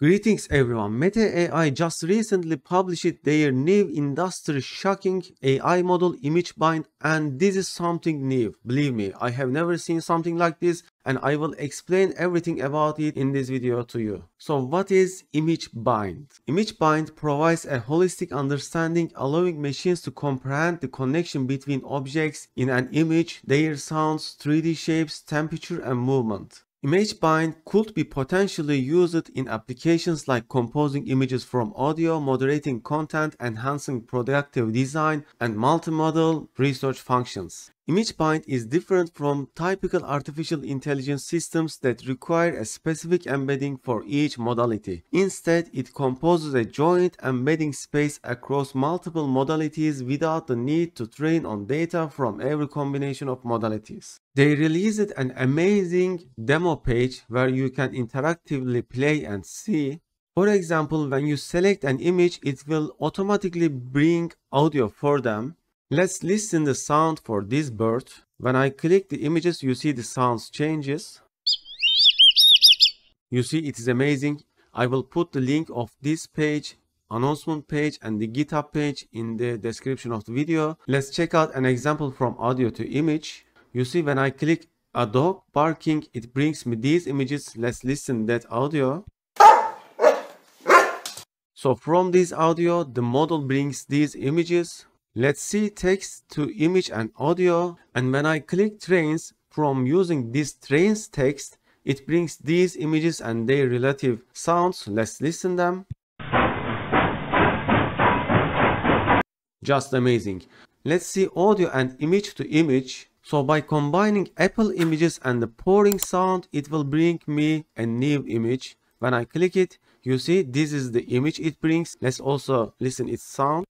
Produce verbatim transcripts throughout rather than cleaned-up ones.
Greetings everyone, Meta A I just recently published their new industry-shocking A I model ImageBind, and this is something new. Believe me, I have never seen something like this, and I will explain everything about it in this video to you. So what is ImageBind? ImageBind provides a holistic understanding, allowing machines to comprehend the connection between objects in an image, their sounds, three D shapes, temperature, and movement. ImageBind could be potentially used in applications like composing images from audio, moderating content, enhancing productive design, and multimodal research functions. ImageBind is different from typical artificial intelligence systems that require a specific embedding for each modality. Instead, it composes a joint embedding space across multiple modalities without the need to train on data from every combination of modalities. They released an amazing demo page where you can interactively play and see. For example, when you select an image, it will automatically bring audio for them. Let's listen the sound for this bird. When I click the images, you see the sounds changes. You see, it is amazing. I will put the link of this page, announcement page, and the GitHub page in the description of the video. Let's check out an example from audio to image. You see, when I click a dog barking, it brings me these images. Let's listen that audio. So from this audio, the model brings these images. Let's see text to image and audio. And when I click trains, from using this trains text, it brings these images and their relative sounds. Let's listen them. Just amazing. Let's see audio and image to image. So by combining Apple images and the pouring sound, it will bring me a new image. When I click it, you see this is the image it brings. Let's also listen its sound.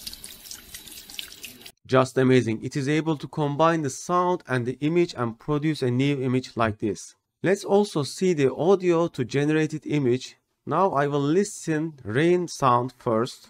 Just amazing. It is able to combine the sound and the image and produce a new image like this. Let's also see the audio to generated image. Now I will listen rain sound first.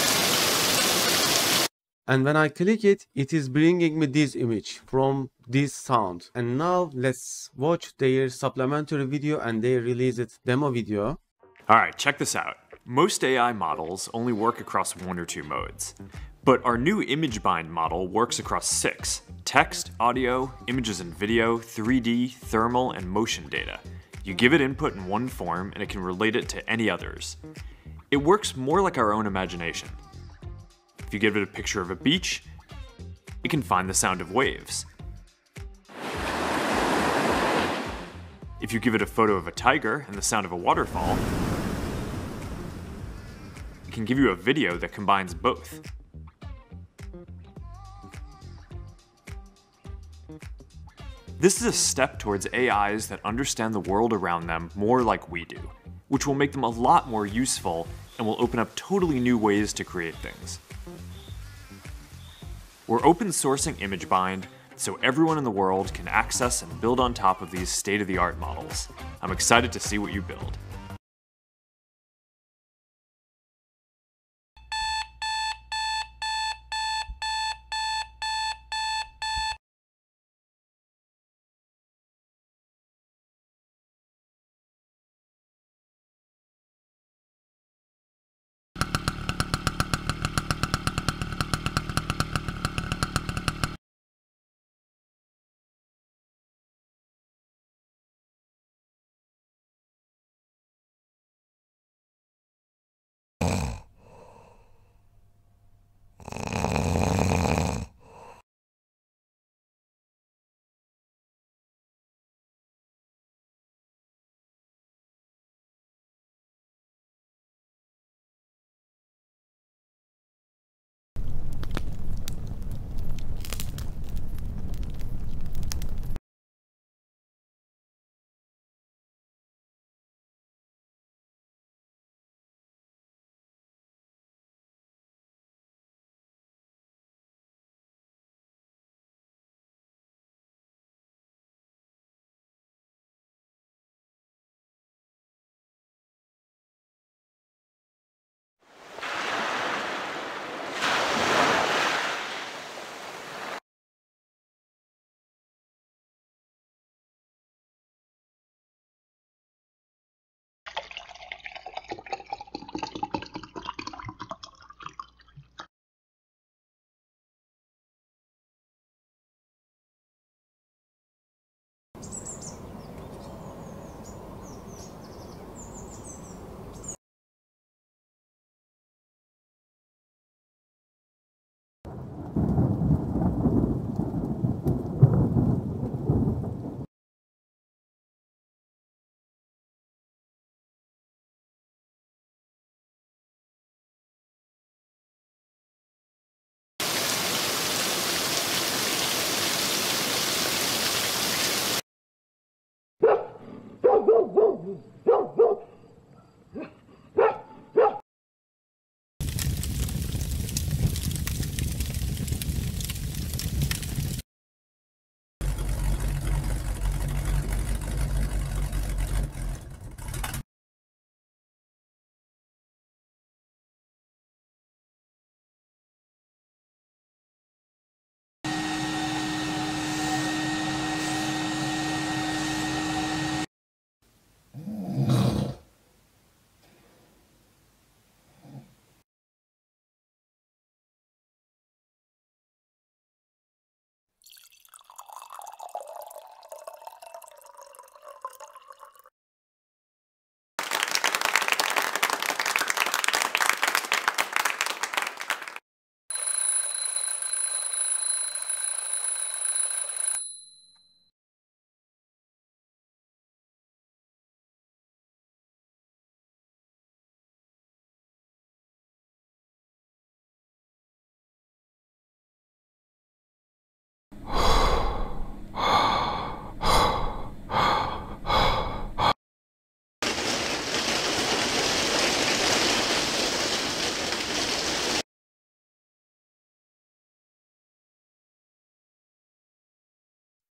And when I click it, it is bringing me this image from this sound. And now let's watch their supplementary video and their released demo video. Alright, check this out. Most A I models only work across one or two modes. But our new ImageBind model works across six: text, audio, images and video, three D, thermal, and motion data. You give it input in one form and it can relate it to any others. It works more like our own imagination. If you give it a picture of a beach, it can find the sound of waves. If you give it a photo of a tiger and the sound of a waterfall, it can give you a video that combines both. This is a step towards A Is that understand the world around them more like we do, which will make them a lot more useful and will open up totally new ways to create things. We're open sourcing ImageBind so everyone in the world can access and build on top of these state-of-the-art models. I'm excited to see what you build.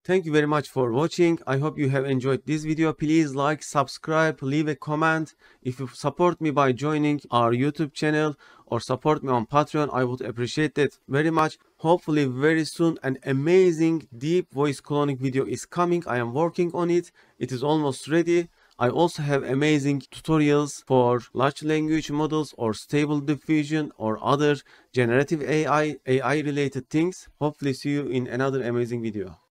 Thank you very much for watching. I hope you have enjoyed this video. Please like, subscribe, leave a comment. If you support me by joining our YouTube channel or support me on Patreon, I would appreciate that very much. Hopefully very soon an amazing deep voice cloning video is coming. I am working on it. It is almost ready. I also have amazing tutorials for large language models or stable diffusion or other generative A I, A I related things. Hopefully see you in another amazing video.